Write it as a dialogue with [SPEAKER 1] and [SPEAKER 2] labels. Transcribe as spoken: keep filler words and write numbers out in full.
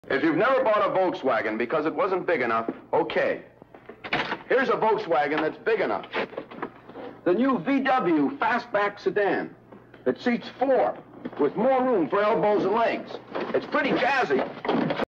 [SPEAKER 1] If you've never bought a Volkswagen because it wasn't big enough, okay. Here's a Volkswagen that's big enough. The new V W fastback sedan. It seats four with more room for elbows and legs. It's pretty jazzy.